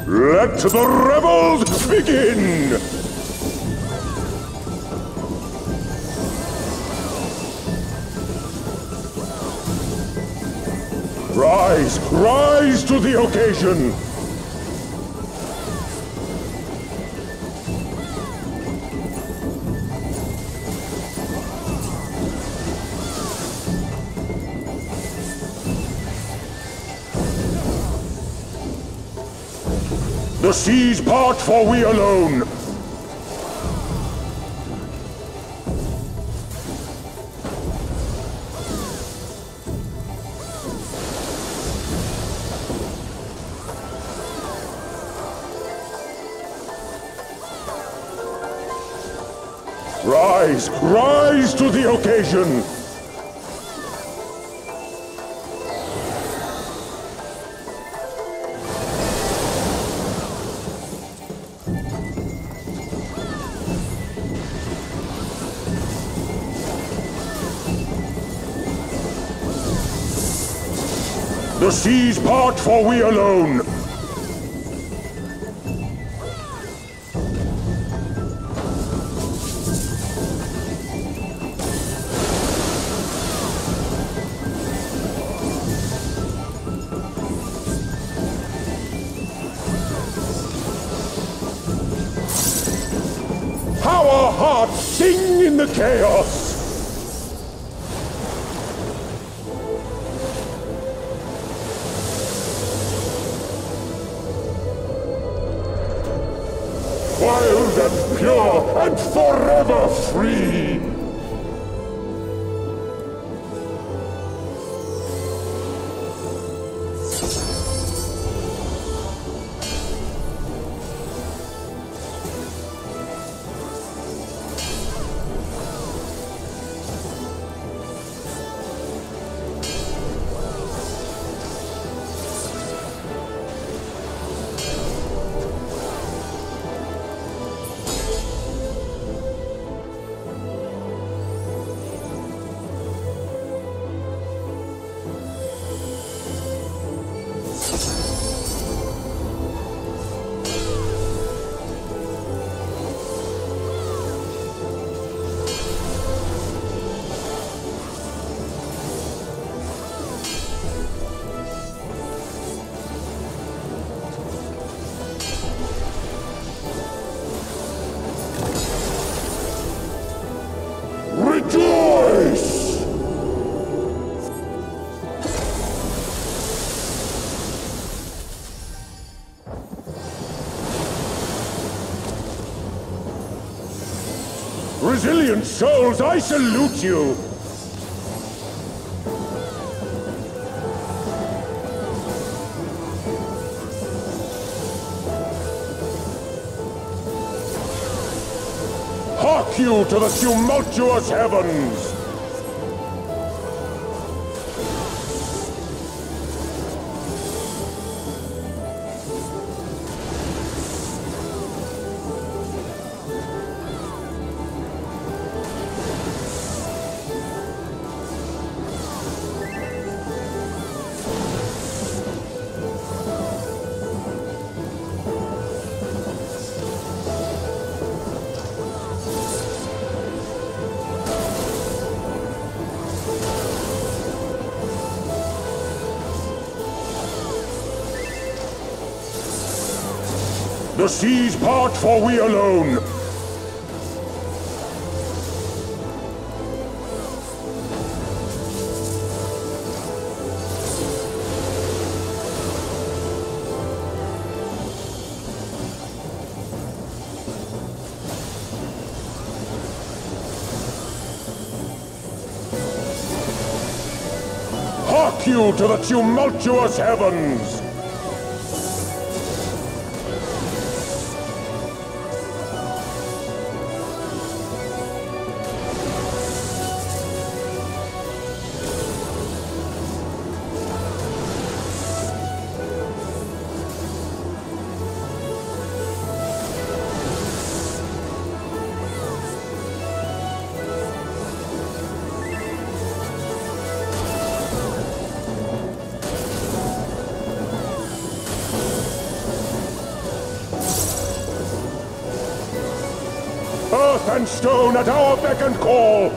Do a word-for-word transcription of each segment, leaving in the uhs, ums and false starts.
Let the revels begin! Rise, rise to the occasion! The seas part for we alone! Rise, rise to the occasion! The seas part for we alone! How our hearts sing in the chaos! Wild and pure and forever free! Rejoice! Resilient souls, I salute you! Hark you to the tumultuous heavens! The seas part for we alone! Hark you to the tumultuous heavens! Earth and stone at our beck and call!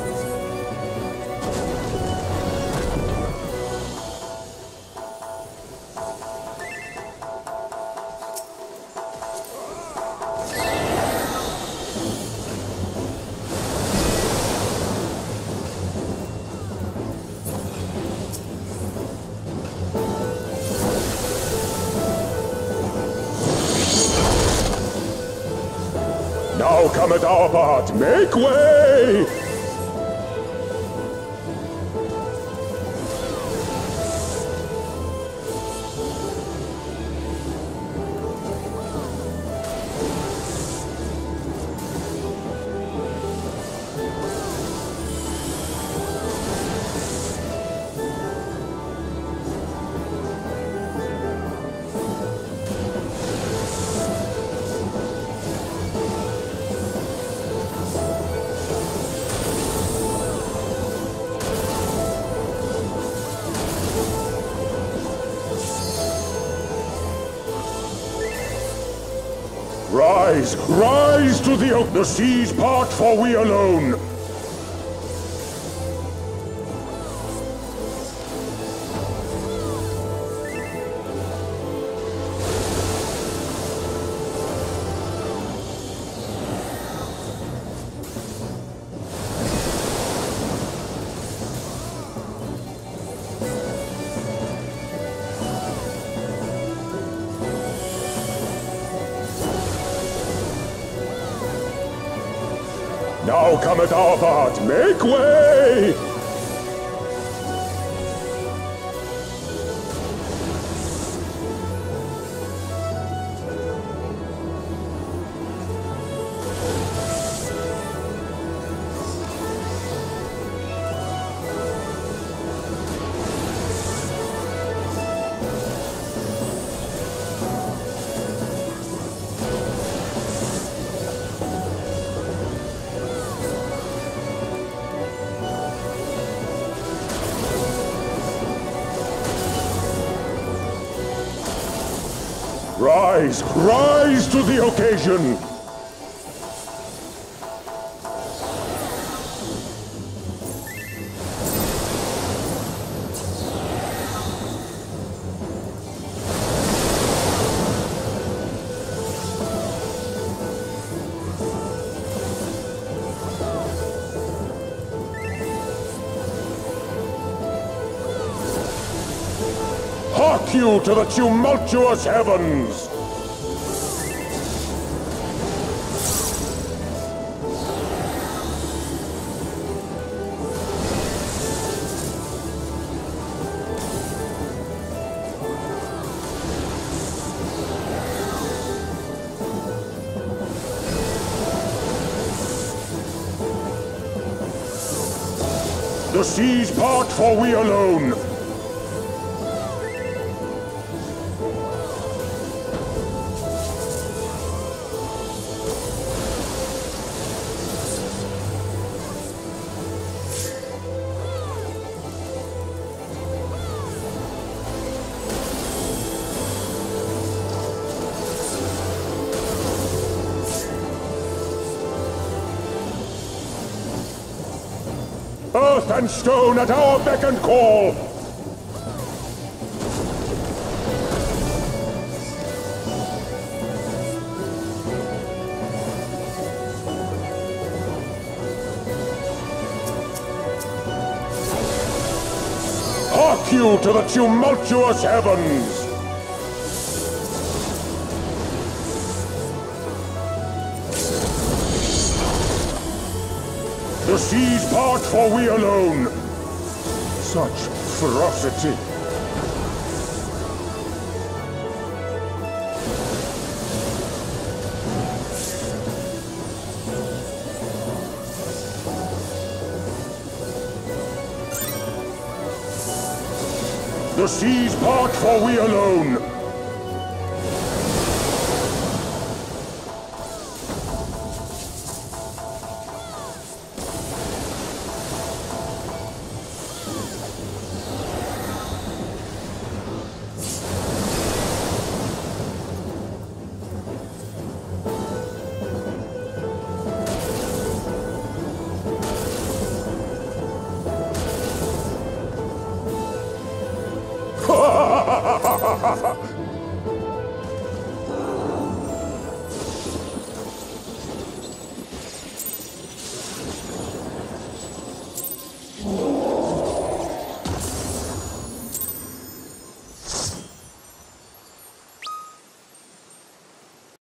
Now cometh our part, make way! Rise, rise to the oak. The seas part for we alone. Now cometh our part, make way! Rise, rise to the occasion! Hark you to the tumultuous heavens! The seas part for we alone! Earth and stone at our beck and call! Hark you to the tumultuous heavens! The seas part for we alone! Such ferocity! The seas part for we alone!